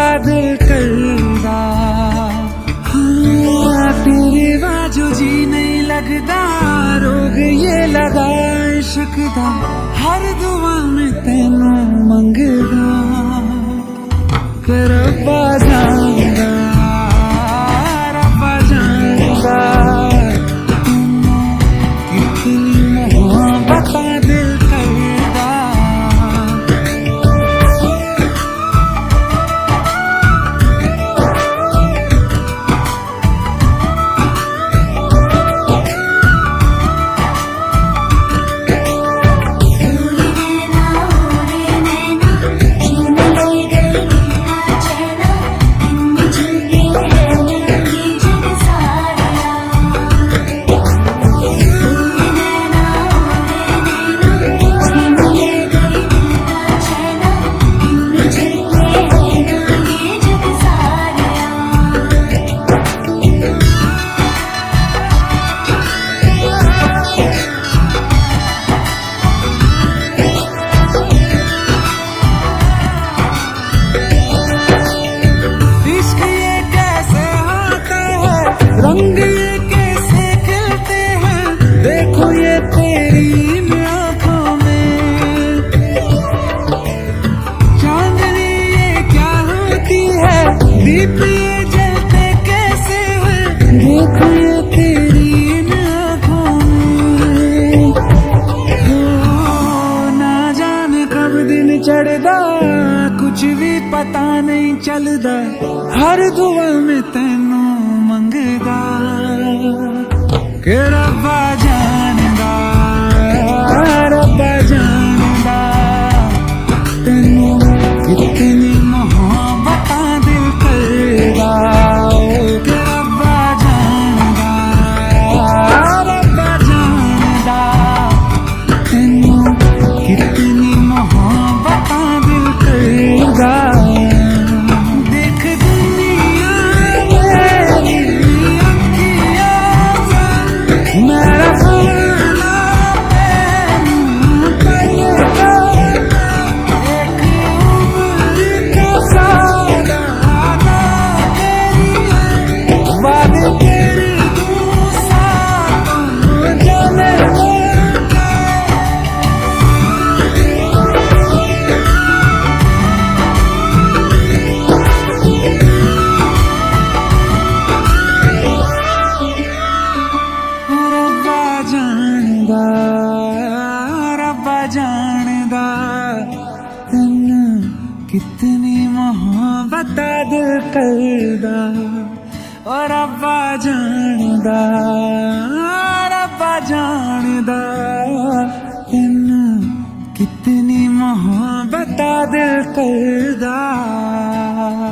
दिल करदा। हाँ, तेरे बाजू जी नहीं लगदा, रोग ये लगा इश्क दा, हर दुआ में तेनू मंगदा। रब्बा जानदा, रब्बा जानदा, कितनी मोहब्बत दिल करदा। रंग ये कैसे खिलते हैं, देखो ये तेरी इन आँखों में। चांदनी ये क्या होती है, दीप ये जलते कैसे हैं, देखो ये तेरी इन आँखों में। हो ना जाने कब दिन चढ़दा, कुछ भी पता नहीं चलदा, हर दुआ में तेनू मंगदा। के रब्बा जानदा, रब्बा जानदा, तेनू कितनी मोहब्बत दिल करदा। के रब्बा जानदा, रब्बा जानदा, तेनू कितनी मोहब्बत दिल करदा। रब्बा जानदा, तेनू कितनी मोहब्बत दिल करदा। ओ रब्बा जानदा, रब्बा जानदा, तेनू कितनी मोहब्बत दिल करदा।